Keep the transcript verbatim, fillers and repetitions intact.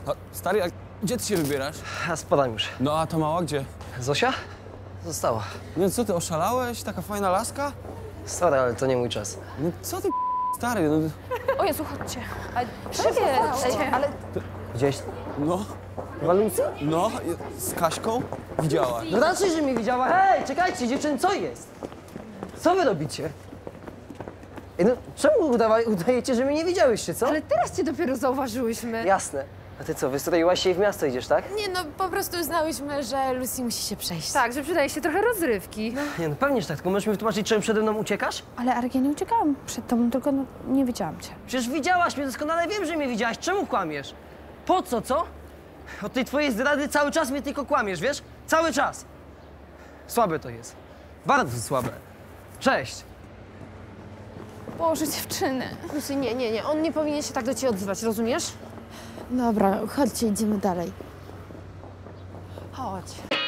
A, stary, a gdzie ty się wybierasz? Ja spadam już. No a ta mała gdzie? Zosia? Została. No co ty, oszalałeś? Taka fajna laska? Sorry, ale to nie mój czas. No co ty, stary, no... O Jezu, chodźcie. Przyjedźcie. Ale Widziałeś No, waluncję? no, z Kaśką widziała. No raczej, że mnie widziała. Hej, czekajcie, dziewczyny, co jest? Co wy robicie? Ej, no, czemu udawa udajecie, że mnie nie widziałyście, co? Ale teraz cię dopiero zauważyłyśmy. Jasne. A ty co, wystroiłaś się i w miasto idziesz, tak? Nie no, po prostu uznałyśmy, że Lucy musi się przejść. Tak, że przydaje się trochę rozrywki. Nie, no pewnie, że tak, tylko możesz mi wytłumaczyć, czemu przede mną uciekasz? Ale Arek, ja nie uciekałam przed tobą, tylko no, nie widziałam cię. Przecież widziałaś mnie, doskonale wiem, że mnie widziałaś. Czemu kłamiesz? Po co, co? Od tej twojej zdrady cały czas mnie tylko kłamiesz, wiesz? Cały czas. Słabe to jest. Bardzo słabe. Cześć. Boże, dziewczyny. Lucy, nie, nie, nie. On nie powinien się tak do ciebie odzywać, rozumiesz? Dobra, chodźcie, idziemy dalej. Chodź.